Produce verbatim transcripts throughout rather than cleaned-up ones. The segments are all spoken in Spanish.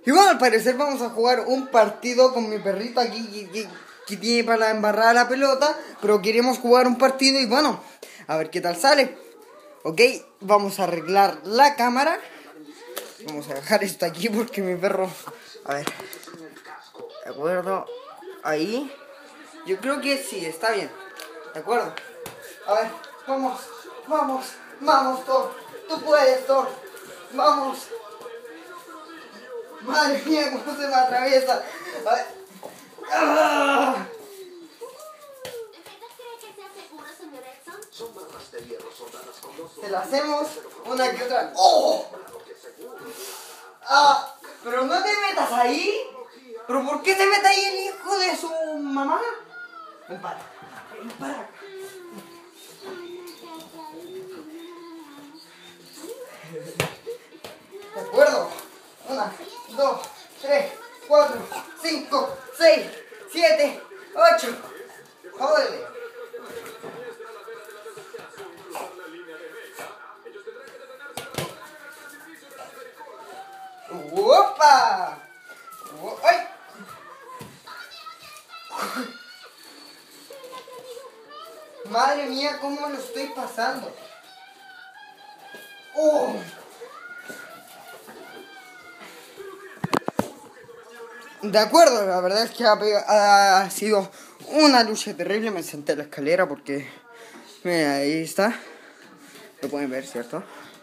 Y bueno, al parecer vamos a jugar un partido con mi perrito aquí que, que, que tiene para embarrar la pelota. Pero queremos jugar un partido y bueno, a ver qué tal sale. Ok, vamos a arreglar la cámara. Vamos a dejar esto aquí porque mi perro... A ver. De acuerdo. Ahí. Yo creo que sí, está bien. De acuerdo. A ver, vamos, vamos, vamos, Thor. Tú puedes, Thor. Vamos. Madre mía, cómo se me atraviesa. A ver. ¡Ah! Se la hacemos una que otra. ¡Oh! Ah, pero no te metas ahí. ¿Pero por qué se mete ahí el hijo de su mamá? Ven para, ven para. De acuerdo. Una, dos, tres, cuatro, cinco, seis, siete, ocho. Jódele. ¡Opa! ¡Ay! Madre mía, cómo lo estoy pasando. ¡Oh! De acuerdo, la verdad es que ha, ha sido una lucha terrible. Me senté en la escalera porque... Mira, ahí está. Lo pueden ver, ¿cierto?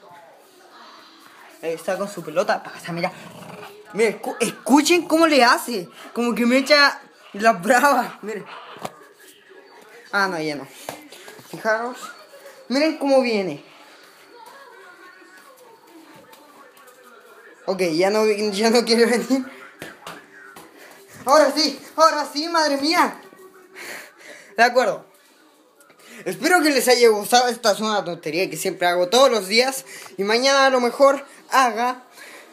Ahí está con su pelota. Pasa, mira. Mira, escu escuchen cómo le hace. Como que me echa las bravas. Miren. Ah, no, ya no. Fijaros. Miren cómo viene. Ok, ya no, ya no quiere venir. Ahora sí, ahora sí, madre mía. De acuerdo. Espero que les haya gustado. Esta es una tontería que siempre hago todos los días. Y mañana a lo mejor haga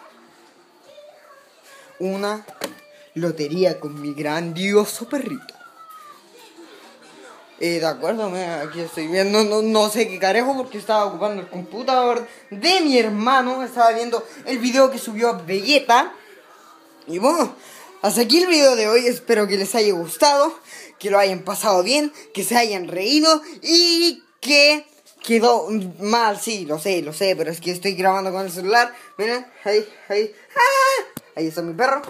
una lotería con mi grandioso perrito. Eh, de acuerdo, mira, aquí estoy viendo, no, no sé qué carajo porque estaba ocupando el computador de mi hermano. Estaba viendo el video que subió Vegeta. Y bueno, hasta aquí el video de hoy. Espero que les haya gustado, que lo hayan pasado bien, que se hayan reído y que quedó mal. Sí, lo sé, lo sé, pero es que estoy grabando con el celular. Miren, ahí, ahí, ¡ah! Ahí está mi perro.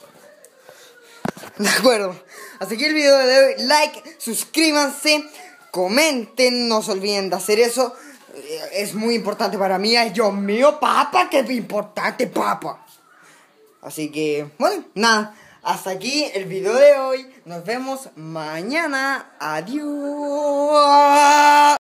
De acuerdo, hasta aquí el video de hoy. Like, suscríbanse, comenten, no se olviden de hacer eso. Es muy importante para mí. Ay, Dios mío, papá, qué importante, papá. Así que, bueno, nada, hasta aquí el video de hoy. Nos vemos mañana. Adiós.